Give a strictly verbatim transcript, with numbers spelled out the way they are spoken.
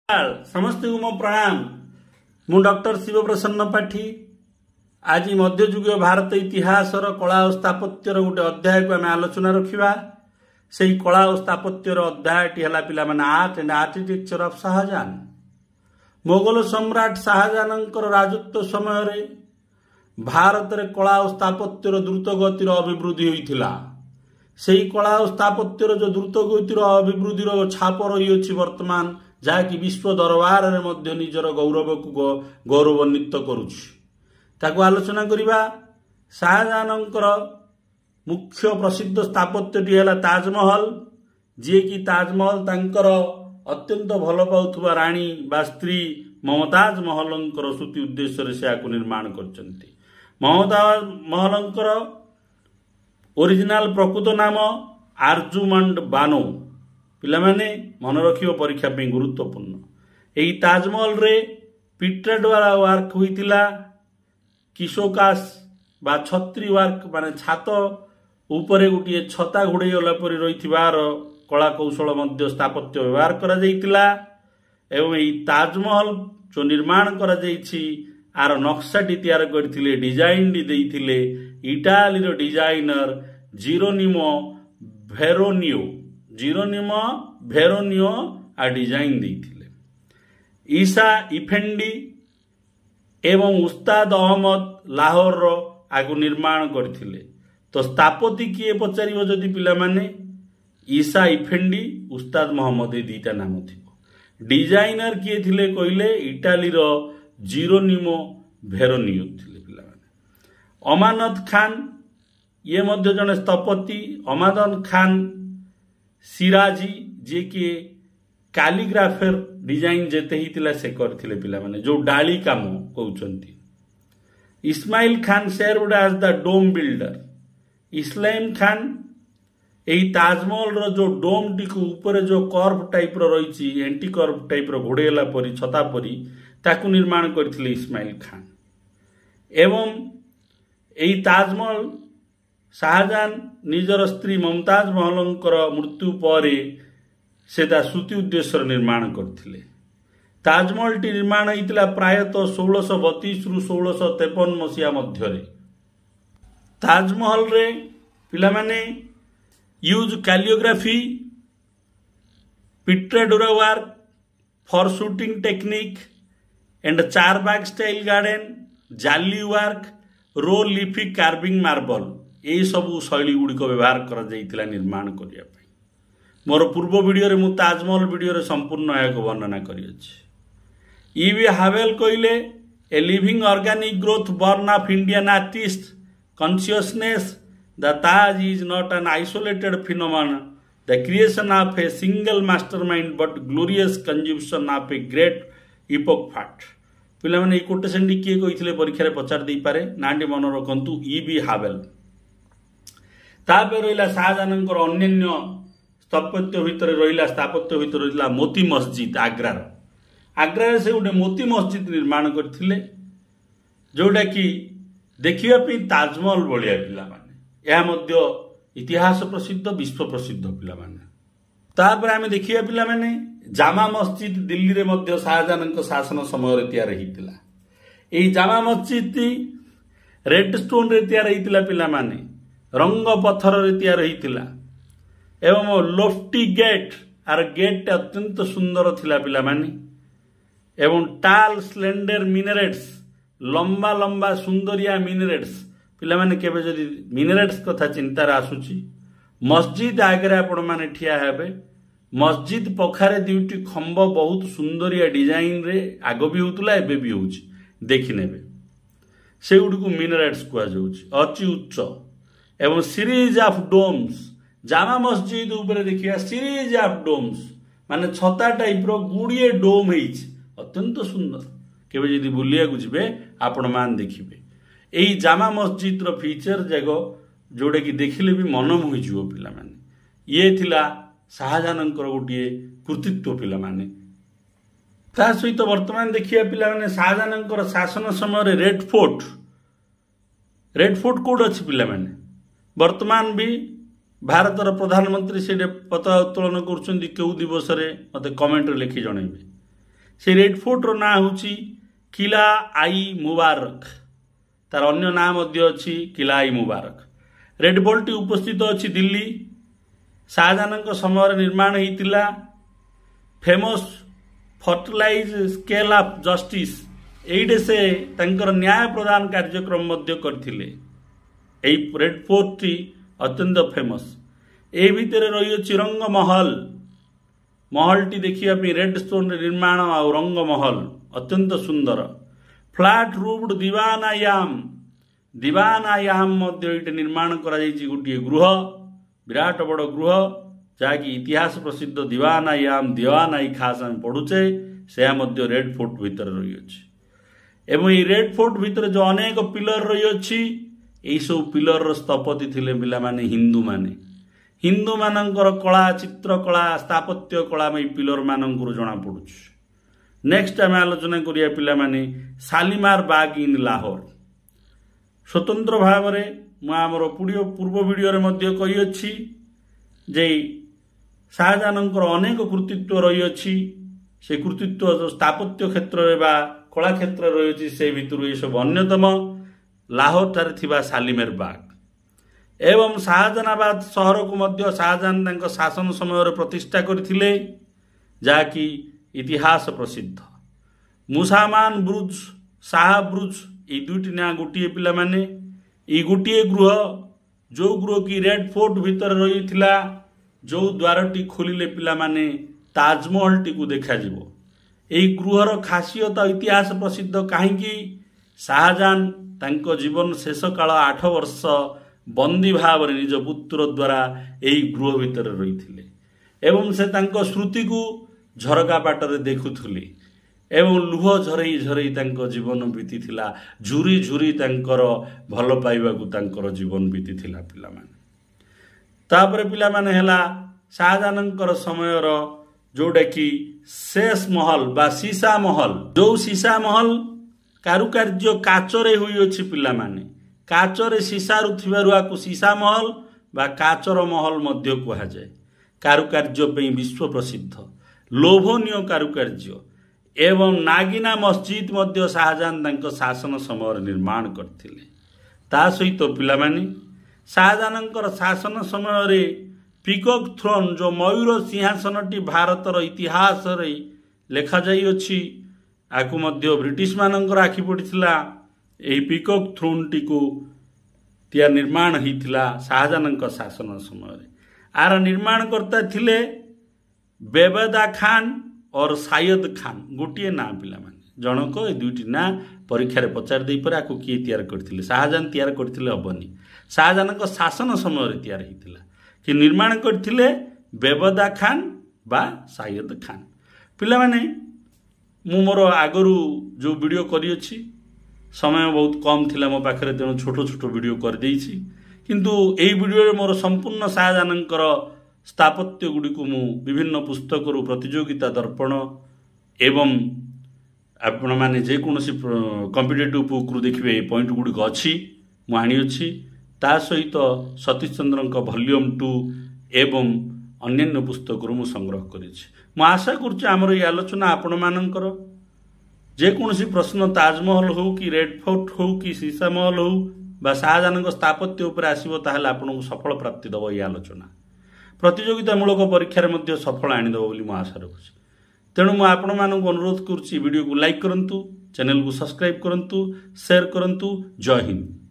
समस्त को मो प्रणाम। मु डॉक्टर शिव प्रसन्न पाठी। आज मध्ययुगीय भारत इतिहास कला और स्थापत्यर गोटे अध्याय को आम आलोचना रखा। से कला और स्थापत्यर अध्याय टी है पिला माने art and architecture of Shahjahan. Mughal सम्राट शाहजहां राजत्व समय भारत रे कला और स्थापत्यर द्रुत गतिर अभिवृद्धि होइथिला। से कला और स्थापत्यर जो द्रुत गतिर अभिवृद्धि छाप रही वर्तमान जहाँकि विश्व दरबार रे मध्य निजर गौरव को गौरवान्वित करुछि। ताको आलोचना करिबा। शाहजहां मुख्य प्रसिद्ध स्थापत्यटी है ताजमहल, जी की ताजमहल तांकर अत्यंत भल पाउथुबा रानी बा स्त्री ममताज महलंकर स्तुति उद्देश्य से आकु निर्माण करचंती। ममताज महलंकर ओरिजिनल प्रकृत नाम आर्जुमंड बानो। पिला माने मन रखियो परीक्षा पे गुरुत्वपूर्ण। एही ताजमहल रे पिट्रा द्वारा वर्क होइतिला। किशोकास बा छत्री वर्क माने छात उपरे गोटे छता घोड़े गला परि रहिथिबार कला कौशल मध्य स्थापत्य व्यवहार करा जाइतिला। एवं एही ताजमहल जो निर्माण करा जाइछि आर नक्शाटी तैयार करथिले डिजाइन डी देइथिले इटाली रो designer Geronimo Veroneo. Geronimo Veroneo आ डिजाइन देइथिले। ईसा इफेंडी एवं उस्ताद अहमद लाहौर रो आगु निर्माण करथिले। तो स्थापति किए पचारिबो जदि पिला माने ईसा इफेंडी उस्ताद मोहम्मद ए दीटा नाम थिबो। डिजाइनर किए थिले कहिले इटाली रो जीरोनिमो भेरोनियो थिले पिला माने। अमानत खान ये मध्य जने स्थपति। अमानत खान सिराजी जे कि कैलीग्राफर डिजाइन जेते ही तिला से करथिले पिला माने जो डाली काम कहउचंती। Ismail Khan served as the dome builder. Islam Khan एही ताजमहल रो जो डोम टी को ऊपर जो कर्व टाइप रो रहिछि एंटी कर्व टाइप रो घोड़ेला परी छता परी ताकू निर्माण करथिले इस्माइल खान। एवं एही ताजमहल शाहजहां निजर स्त्री ममताज महलंकर मृत्यु पर से स्तुति उद्देश्य निर्माण करथिले। ताजमहल टी निर्माण होइतिला प्रायतः सोलह बतीस रु सोलह तेपन मसीहा मध्य। ताजमहल रे पिला माने use calligraphy pietra dura work for shooting technique and charbagh style garden jali work रो लिफी कार्विंग मार्बल यही सबू शैली गुड़िक व्यवहार कर जाइतिला निर्माण करिया पई। मोर पूर्व वीडियो रे मु ताजमहल वीडियो रे संपूर्ण एक वर्णना करियछि। ईवी हावेल कहिले a living organic growth born of Indian artist consciousness. The Taj is not an isolated phenomenon, the creation of a single mastermind, but glorious conjunction of a great epoch fact. पिला माने quotation D किए कहिथिले परीक्षा रे पचार देई पारे नांडी मन रखंतु EV Howell. तापर रहिला शाहजहांकर अन्य स्थापत्य भितर रहिला स्थापत्य भितर रहिला मोती मस्जिद आग्रा। आग्रा रे से गोटे मोती मस्जिद निर्माण करथिले जोटा कि देखिया पे ताजमहल भलिया पिला माने। यह मध्य इतिहास प्रसिद्ध विश्व प्रसिद्ध पिला माने। तापर आमे देखिया पिला माने जामा मस्जिद दिल्ली रे मध्य शाहजहां शासन समय रे तैयार हितिला। एही जामा मस्जिद रेड स्टोन रे तैयार हितिला पिला माने। रंग पत्थर रे तैयार हितिला। एवं लोफ्टी गेट आर गेट अत्यंत सुंदर थिला पिला माने। एवं टाल स्लेंडर मिनरेट्स लंबा लंबा सुंदरिया मिनरेट्स पिला माने केबे जदि मिनरेट्स कथा चिंतार आसुची। मस्जिद आगे आपण माने ठिया हेबे। मस्जिद पखारे दुईटी खंब बहुत सुंदरिया डिजाइन रे आग भी होतुला एबे भी होउची देखि नेबे। से गुडी को मिनरेट्स कुआ जाउची अति उच्च। एवं सीरीज ऑफ डोम्स जामा मस्जिद ऊपर देखिया सीरीज ऑफ डोम्स माने छता टाइप रो गुडिए डोम हेइछ अत्यंत सुंदर। केबे जदि बुलिया को जिबे आपण मान देखिबे एही जामा मस्जिद रो फीचर जगो जोडे कि देखिले भी मन मोहि जिवो पिला माने। ये थिला शाहजहांकर गोटे कृतित्व पिला माने। ता सहित वर्तमान देखिया पिला माने शाहजहांकर शासन समय रेड फोर्ट रेड फोर्ट कोड अछि पिला माने। वर्तमान भी भारतर प्रधानमंत्री से पताका उत्तोलन करुछन्ती केउ दिवस रे मते कमेंट रे लिखि जणैबे। से रेड फोर्टर ना होची किला आई मुबारक, तार अन्य नाम अच्छी किला आई मुबारक। रेड फोर्ट उपस्थित अच्छी दिल्ली। शाहजहां समय निर्माण होता। फेमस फर्टिलाइज स्केल ऑफ जस्टिस एइडे से तंकर न्याय प्रदान कार्यक्रम करथिले। एई रेड फोर्ट टी अत्यंत फेमस। ए भितर रही चिरंग महल, महल टी देखिया रेड स्टोन निर्माण और रंग महल अत्यंत सुंदर। फ्लैट रूफ्ड दीवानायाम, दीवानायाम मध्य निर्माण करा जायछि गोटे गृह, विराट बड़ गृह जहाँकि इतिहास प्रसिद्ध दीवानायाम दीवानाई खास आम पढ़ुचे से मध्य रेड फोर्ट भितर रही अछि। एवं ये रेड फोर्ट भितर जो अनेक पिलर रही अछि, यही सब पिलर स्थपति थिले पिला माने हिंदू माने। हिंदू मानकर कला, चित्रकला, स्थापत्य कला में पिलर मानकर जना पड़ुछ। नेक्स्ट आम आलोचना करिया पिला माने शालीमार बाग इन लाहौर। स्वतंत्र भाव में आमर पूर्व वीडियो रे मध्य कही अछि जे शाहजहां अनेक कृतित्व रही अछि। से कृतित्व जो स्थापत्य क्षेत्र में बा कला क्षेत्र रही अछि से भितर ये सब अन्यतम लाहौर ठारे थिबा शालीमार बाग। एवं शाहजहानाबाद सहर को मध्य शाहजहां तांको शासन समय प्रतिष्ठा करथिले, जाकि इतिहास प्रसिद्ध। मुसामान ब्रुज, शाह ब्रुज ये दुईटी ना गोटे पिला माने ये गोटे गृह जो गृह की रेड फोर्ट भितर रही थिला, जो द्वारटी खोलिले पिला माने ताजमहल टी को देखा जिवो। एई गृहर खासियत इतिहास प्रसिद्ध कहीं शाहजहां तांको जीवन शेष काल आठ वर्ष बंदी भाव निज पुत्र द्वारा यही गृह भितर रही थिले। एवं से तांको स्मृति को झरका बाटर देखुथुले एवं लुह झरई झरई तांको जीवन बीती थिला। झुरी झुरी तांकर भल पाइबा को तांकर जीवन बीती थिला पिला माने। तापर पिला माने हेला शाहजहां समय जोटा कि शेष महल बा सीसा महल, जो सीसा महल कारुकार्य काचरे हुई अछि पिला माने। काचरे सीसा रुथिबारु आकु सीसा महल बा काचर महल मध्य कहा जाए। कारुकार्य पे विश्व प्रसिद्ध लोभनीय कारुकार्य। एवं नागिना मस्जिद मध्य शाहजहां तांको शासन समय निर्माण करथिले। ता सहित पिला माने शाहजहां शासन समय रे पिकॉक थ्रोन जो मयूर सिंहासनटी भारतर इतिहास रे लेखा जाई अछि, आकु मध्य ब्रिटिश मानकर आखि पड़िथिला। एही पिकॉक थ्रोन टी को तिया निर्माण होता शाहजहां शासन समय। आर निर्माण करता थिले बेबदा खान और सायद खान, गोटे ना पिला माने जनक ए दुईटी ना परीक्षा रे पचार देई पर आकु किए तैयार करथिले। शाहजहां तैयार करथिले हबनी, शाहजहां शासन समय रे तैयार हितिला कि निर्माण करथिले बेबदा खान बा सायद खान। पिला माने मु मोर आगरू जो वीडियो करी अछि समय बहुत कम थिला मो पाखरे, तेणु छोट छोट वीडियो कर देइछि। किंतु एई वीडियो रे मोर संपूर्ण शाहजहांकर स्थापत्य गुडी को मु विभिन्न पुस्तक रु प्रतियोगिता दर्पण एवं आपण माने जे कोनोसी कॉम्पिटिटिव बुक रु देखिबे पॉइंट गुडी को अछि मु आनी अछि। ता सहित सतीश चंद्रक वॉल्यूम टू एवं अन्य पुस्तक रु मु संग्रह करिछि। मु आशा करछि हमर ए आलोचना आपण मानकर जेकोसी प्रश्न ताजमहल हो कि रेड फोर्ट हो कि सीसा महल हो बा शाहजहां स्थापत्य उपर आसीबो ताहले आपनको सफल प्राप्ति दबो। ये आलोचना प्रतियोगितामूलक परीक्षा मध्य सफल आनीदेव बोली मु आशा रखुछि। तेणु मु आपण मानक अनुरोध करुछि वीडियो को लाइक करंतु, चैनल को सब्सक्राइब करंतु, शेयर करंतु। जय हिंद।